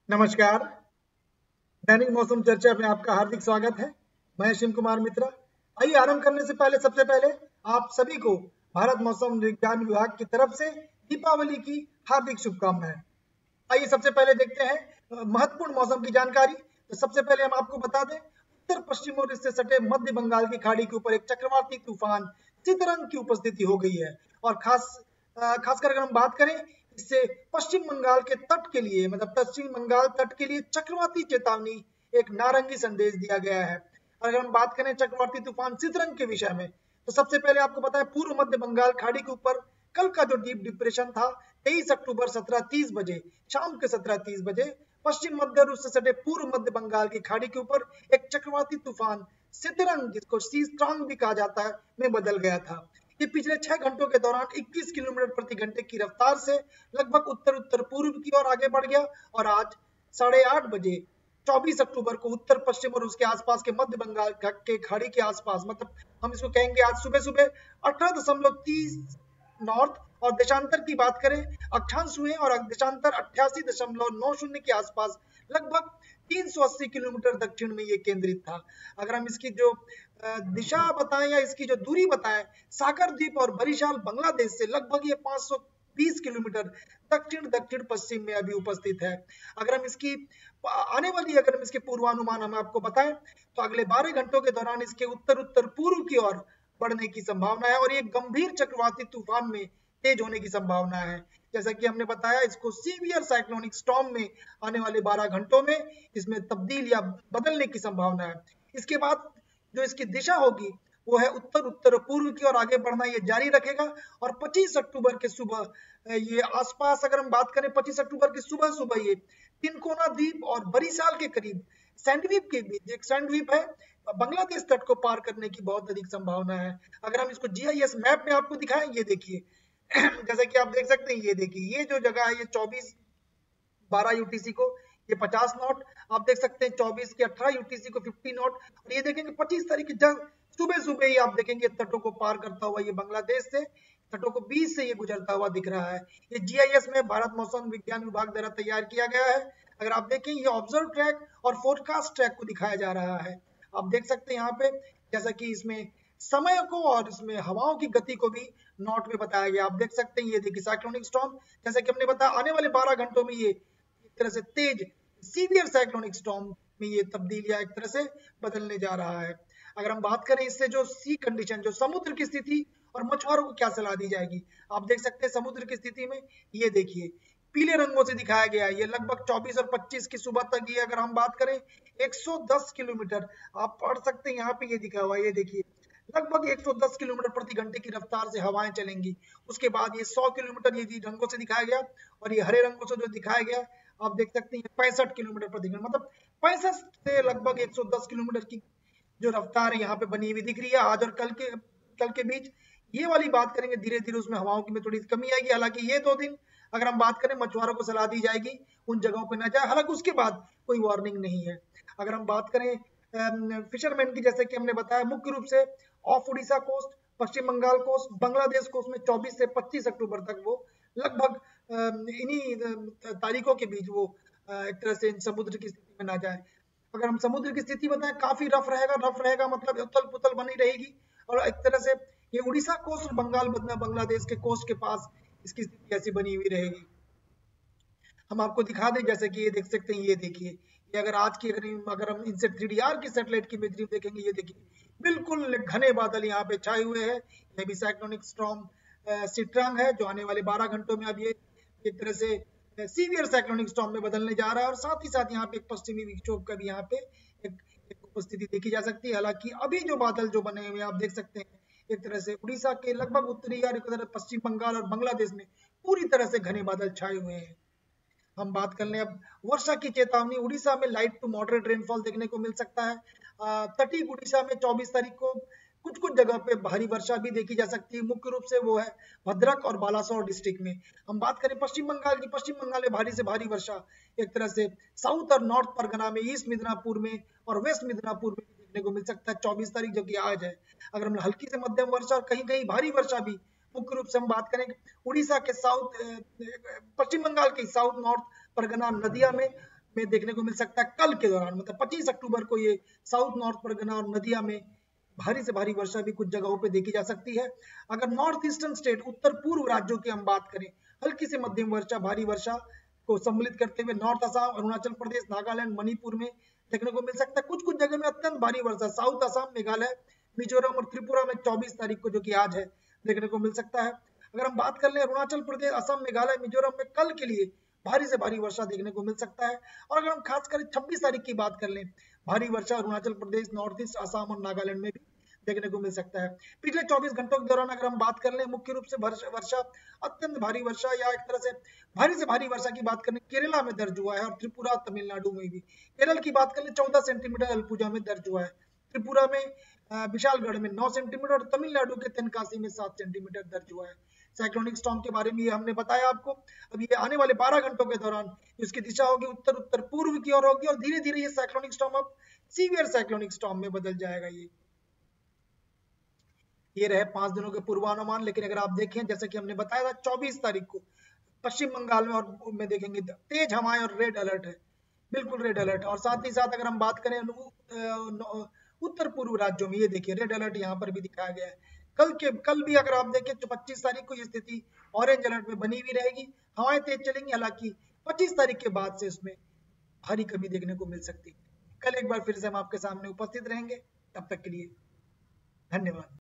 नमस्कार। दैनिक मौसम चर्चा में आपका हार्दिक स्वागत है। मैं शिव कुमार मित्रा। आइए आरंभ करने से पहले सबसे पहले आप सभी को भारत मौसम विज्ञान विभाग की तरफ से दीपावली की हार्दिक शुभकामनाएं। आइए सबसे पहले देखते हैं महत्वपूर्ण मौसम की जानकारी। तो सबसे पहले हम आपको बता दें, उत्तर पश्चिम और इससे सटे मध्य बंगाल की खाड़ी के ऊपर एक चक्रवाती तूफान सितरंग की उपस्थिति हो गई है। और खासकर अगर हम बात करें, इससे पश्चिम बंगाल के तट के लिए, मतलब पश्चिम बंगाल तट के लिए चक्रवाती चेतावनी, एक नारंगी संदेश दिया गया है। और अगर हम बात करें चक्रवाती तूफान सितरंग के विषय में, तो सबसे पहले आपको पता है पूर्व मध्य बंगाल खाड़ी के ऊपर कल का जो डीप डिप्रेशन था 23 अक्टूबर 17:30 बजे, शाम के 17:30 बजे पश्चिम मध्य और उससे सटे पूर्व मध्य बंगाल की खाड़ी के ऊपर एक चक्रवाती तूफान सितरंग, जिसको सी स्ट्रांग भी कहा जाता है, में बदल गया था। ये पिछले 6 घंटों के दौरान 21 किलोमीटर प्रति घंटे की रफ्तार से लगभग उत्तर उत्तर पूर्व की ओर आगे बढ़ गया और आज 8:30 बजे 24 अक्टूबर को उत्तर पश्चिम और उसके आसपास के मध्य बंगाल के खाड़ी के आसपास, मतलब हम इसको कहेंगे आज सुबह सुबह 18.30 नॉर्थ, और देशांतर की बात करें अक्षांश हुए और देशांतर 88.90 के आसपास लगभग 380 किलोमीटर दक्षिण में ये केंद्रित था। अगर हम इसकी जो दिशा बताएं या इसकी जो दूरी बताएं, सागर द्वीप और बरिशाल बांग्लादेश से लगभग ये 520 किलोमीटर दक्षिण दक्षिण पश्चिम में अभी उपस्थित है। अगर हम इसकी आने वाली अगर हम इसके पूर्वानुमान हम आपको बताएं, तो अगले 12 घंटों के दौरान इसके उत्तर उत्तर पूर्व की ओर बढ़ने की संभावना है और ये गंभीर चक्रवाती तूफान में तेज होने की संभावना है। जैसा कि हमने बताया, इसको सीवियर साइक्लोनिक स्टॉर्म में आने वाले 12 घंटों में इसमें तब्दील या बदलने की संभावना है। इसके बाद जो इसकी दिशा होगी वो है उत्तर उत्तर पूर्व की ओर आगे बढ़ना ये जारी रखेगा और 25 अक्टूबर के सुबह ये आसपास, अगर हम बात करें 25 अक्टूबर की सुबह सुबह ये तिनकोना द्वीप और बरिशाल के करीब सैंडवीप के बीच, एक सैंडवीप है, बांग्लादेश तट को पार करने की बहुत अधिक संभावना है। अगर हम इसको जीआईएस मैप में आपको दिखाएं, ये देखिए जैसे कि आप देख सकते हैं, ये देखिए ये जो जगह है, ये 24-12 यूटीसी को ये 50 नॉट, आप देख सकते हैं 24 के 18 यूटीसी को 50 नॉट, और ये देखेंगे 25 तारीख की सुबह सुबह ही आप देखेंगे तटों को पार करता हुआ ये बांग्लादेश से तटों को बीच से ये गुजरता हुआ दिख रहा है। ये जीआईएस में भारत मौसम विज्ञान विभाग द्वारा तैयार किया गया है। अगर आप देखें, ये ऑब्जर्व ट्रैक और फोरकास्ट ट्रैक को दिखाया जा रहा है। आप देख सकते हैं यहाँ पे, जैसा कि इसमें समय को और इसमें हवाओं की गति को भी नॉट में बताया गया। आप देख सकते हैं, ये देखिए साइक्लोनिक स्टॉर्म, जैसा कि हमने बताया आने वाले 12 घंटों में ये एक तरह से तेज सीवियर साइक्लोनिक स्टॉर्म में ये तब्दील या एक तरह से बदलने जा रहा है। अगर हम बात करें इससे जो सी कंडीशन, जो समुद्र की स्थिति और मछुआरों को क्या सलाह दी जाएगी, आप देख सकते हैं समुद्र की स्थिति में ये देखिए पीले रंगों से दिखाया गया है। ये लगभग 24 और 25 की सुबह तक ये, अगर हम बात करें 110 किलोमीटर, आप पढ़ सकते हैं यहाँ पे ये दिखा हुआ है, ये देखिए लगभग 110 किलोमीटर प्रति घंटे की रफ्तार से हवाएं चलेंगी। उसके बाद ये 100 किलोमीटर ये रंगों से दिखाया गया, और ये हरे रंगों से जो दिखाया गया आप देख सकते हैं 65 किलोमीटर प्रति घंटा, मतलब 65 से लगभग 110 किलोमीटर की जो रफ्तार है यहाँ पे बनी हुई दिख रही है आज और कल के बीच। ये वाली बात करेंगे, धीरे धीरे उसमें हवाओं की में थोड़ी कमी आएगी। हालांकि ये 2 दिन अगर हम बात करें, मछुआरों को सलाह दी जाएगी उन जगहों पे ना जाए, हालांकि उसके बाद कोई वार्निंग नहीं है। अगर हम बात करें फिशरमैन की, जैसे कि हमने बताया मुख्य रूप से off Orissa coast, Paschim Bangal coast, Bangladesh coast में 24 से 25 अक्टूबर तक वो लगभग इन्हीं तारीखों के बीच वो एक तरह से समुद्र की स्थिति में ना जाए। अगर हम समुद्र की स्थिति बताएं, काफी रफ रहेगा, मतलब उथल पुथल बनी रहेगी, और एक तरह से ये उड़ीसा कोस्ट और बांग्लादेश के कोस्ट के पास इसकी स्थिति ऐसी बनी हुई रहेगी। हम आपको दिखा दें, जैसे कि ये देख सकते हैं, ये देखिए ये अगर आज की अगर हम इनसे 3DR की सैटेलाइट की इमेजरी देखेंगे, ये देखिए बिल्कुल घने बादल यहाँ पे छाए हुए हैं। ये भी साइक्लोनिक स्टॉर्म सिट्रांग है, जो आने वाले 12 घंटों में अब ये एक तरह से सीवियर साइक्लोनिक स्टॉर्म में बदलने जा रहा है, और साथ ही साथ यहाँ पे एक पश्चिमी विक्षोभ का भी यहाँ पे एक उपस्थिति देखी जा सकती है। हालांकि अभी जो बादल जो बने हुए आप देख सकते हैं, एक तरह से उड़ीसा के लगभग उत्तरी और एक तरह पश्चिम बंगाल और बांग्लादेश में पूरी तरह से घने बादल छाए हुए हैं। हम बात कर लें अब वर्षा की चेतावनी, उड़ीसा में लाइट टू मॉडरेट रेनफॉल देखने को मिल सकता है। तटीय उड़ीसा में 24 तारीख को कुछ कुछ जगह पे भारी वर्षा भी देखी जा सकती है। मुख्य रूप से वो है भद्रक और बालासोर डिस्ट्रिक्ट में। हम बात करें पश्चिम बंगाल की, पश्चिम बंगाल में भारी से भारी वर्षा एक तरह से साउथ और नॉर्थ परगना में, ईस्ट मिदनापुर में और वेस्ट मिदनापुर में देखने को मिल सकता है 24 तारीख, जो कि आज है। अगर हम हल्की से मध्यम वर्षा और कहीं कहीं भारी वर्षा भी, मुख्य रूप से हम बात करें उड़ीसा के साउथ, पश्चिम बंगाल के साउथ नॉर्थ परगना नदिया में में देखने को मिल सकता है कल के दौरान, मतलब 25 अक्टूबर को ये साउथ नॉर्थ परगना और नदिया में भारी से भारी वर्षा भी कुछ जगहों पे देखी जा सकती है। अगर नॉर्थ ईस्टर्न स्टेट, उत्तर पूर्व राज्यों की हम बात करें, हल्की से मध्यम वर्षा, भारी वर्षा को सम्मिलित करते हुए नॉर्थ असम, अरुणाचल प्रदेश, नागालैंड, मणिपुर में देखने को मिल सकता है। कुछ कुछ जगह में अत्यंत भारी वर्षा साउथ असम, मेघालय, मिजोरम और त्रिपुरा में 24 तारीख को, जो कि आज है, देखने को मिल सकता है। अगर हम बात कर ले अरुणाचल प्रदेश, असम, मेघालय, मिजोरम में कल के लिए भारी से भारी वर्षा देखने को मिल सकता है। और अगर हम खास कर 26 तारीख की बात कर लें, भारी वर्षा अरुणाचल प्रदेश, नॉर्थ ईस्ट, असम और नागालैंड में भी देखने को मिल सकता है। पिछले 24 घंटों के दौरान अगर हम बात कर लें, मुख्य रूप से वर्षा, अत्यंत भारी वर्षा या एक तरह से भारी से भारी वर्षा की बात करें, केरला में दर्ज हुआ है और त्रिपुरा, तमिलनाडु में भी। केरल की बात करें 14 सेंटीमीटर अलपुजा में दर्ज हुआ है, त्रिपुरा में विशालगढ़ में 9 सेंटीमीटर और तमिलनाडु के तेनकासी में 7 सेंटीमीटर दर्ज हुआ है। साइक्लोनिक स्टॉर्म के बारे में ये हमने बताया आपको। अब ये आने वाले 12 घंटों के दौरान इसकी दिशा होगी उत्तर उत्तर पूर्व की ओर होगी और धीरे धीरे ये साइक्लोनिक स्टॉर्म अब सीवियर साइक्लोनिक स्टॉर्म में बदल जाएगा। ये रहे 5 दिनों के पूर्वानुमान। लेकिन अगर आप देखें, जैसे कि हमने बताया था, 24 तारीख को पश्चिम बंगाल में और में देखेंगे तेज हवाएं और रेड अलर्ट है, बिल्कुल रेड अलर्ट। और साथ ही साथ अगर हम बात करें उत्तर पूर्व राज्यों में, ये देखिए रेड अलर्ट यहाँ पर भी दिखाया गया है। कल भी अगर आप देखें तो 25 तारीख को ये स्थिति ऑरेंज अलर्ट में बनी हुई रहेगी, हवाएं तेज चलेंगी। हालांकि 25 तारीख के बाद से इसमें भारी कमी देखने को मिल सकती है। कल एक बार फिर से हम आपके सामने उपस्थित रहेंगे, तब तक के लिए धन्यवाद।